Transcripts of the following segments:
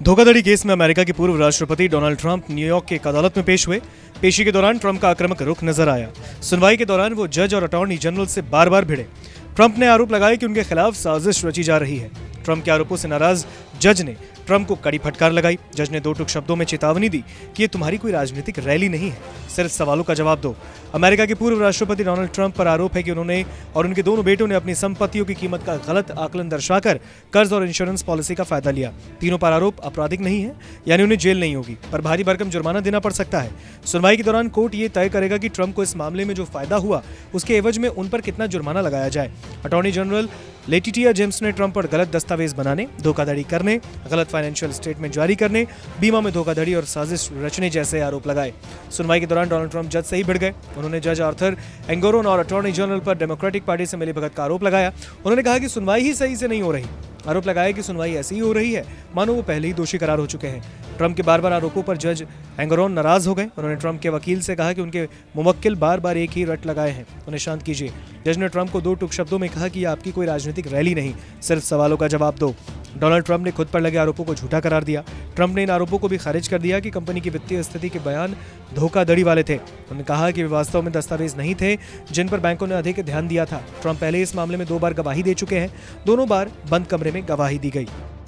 धोखाधड़ी केस में अमेरिका के पूर्व राष्ट्रपति डोनाल्ड ट्रंप न्यूयॉर्क की एक अदालत में पेश हुए। पेशी के दौरान ट्रंप का आक्रामक रुख नजर आया। सुनवाई के दौरान वो जज और अटॉर्नी जनरल से बार बार भिड़े। ट्रंप ने आरोप लगाया कि उनके खिलाफ साजिश रची जा रही है। ट्रंप के आरोपों से नाराज जज ने ट्रंप को कड़ी फटकार लगाई। जज ने दो टूक शब्दों में चेतावनी दी कि ये तुम्हारी कोई राजनीतिक रैली नहीं है, सिर्फ सवालों का जवाब दो। अमेरिका के पूर्व राष्ट्रपति डोनाल्ड ट्रंप पर आरोप है कि उन्होंने और उनके दोनों बेटों ने अपनी संपत्तियों की कीमत का गलत आकलन दर्शाकर कर्ज और इंश्योरेंस पॉलिसी का फायदा लिया। तीनों पर आरोप आपराधिक नहीं है, यानी उन्हें जेल नहीं होगी, पर भारी भरकम जुर्माना देना पड़ सकता है। सुनवाई के दौरान कोर्ट ये तय करेगा कि ट्रंप को इस मामले में जो फायदा हुआ उसके एवज में उन पर कितना जुर्माना लगाया जाए। अटॉर्नी जनरल लेटिटिया जेम्स ने ट्रंप पर गलत दस्तावेज बनाने, धोखाधड़ी करने, गलत फाइनेंशियल स्टेटमेंट जारी करने, बीमा में धोखाधड़ी और साजिश रचने जैसे आरोप लगाए। सुनवाई के दौरान डोनाल्ड ट्रंप जज से ही भिड़ गए। उन्होंने जज आर्थर एंगोरोन और अटॉर्नी जनरल पर डेमोक्रेटिक पार्टी से मिलीभगत का आरोप लगाया। उन्होंने कहा कि सुनवाई ही सही से नहीं हो रही। आरोप लगाया कि सुनवाई ऐसी ही हो रही है मानो वो पहले ही दोषी करार हो चुके हैं। ट्रंप के बार बार आरोपों पर जज एंगोरोन नाराज हो गए। उन्होंने ट्रंप के वकील से कहा कि उनके मुवक्किल बार बार एक ही रट लगाए हैं, उन्हें शांत कीजिए। जज ने ट्रंप को दो टूक शब्दों में कहा कि यह आपकी कोई राजनीतिक रैली नहीं, सिर्फ सवालों का जवाब दो। डोनाल्ड ट्रंप ने खुद पर लगे आरोपों को झूठा करार दिया। ट्रंप ने इन आरोपों को भी खारिज कर दिया कि कंपनी की वित्तीय स्थिति के बयान धोखाधड़ी वाले थे। उन्होंने कहा कि वे वास्तव में दस्तावेज नहीं थे जिन पर बैंकों ने अधिक ध्यान दिया था। ट्रंप पहले इस मामले में 2 बार गवाही दे चुके हैं। दोनों बार बंद कमरे में गवाही दी गई।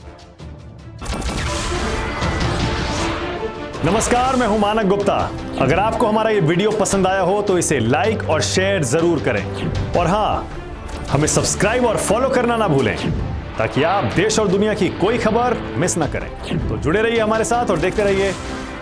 नमस्कार, मैं हूं मानक गुप्ता। अगर आपको हमारा ये वीडियो पसंद आया हो तो इसे लाइक और शेयर जरूर करें, और हाँ, हमें सब्सक्राइब और फॉलो करना ना भूलें ताकि आप देश और दुनिया की कोई खबर मिस ना करें। तो जुड़े रहिए हमारे साथ और देखते रहिए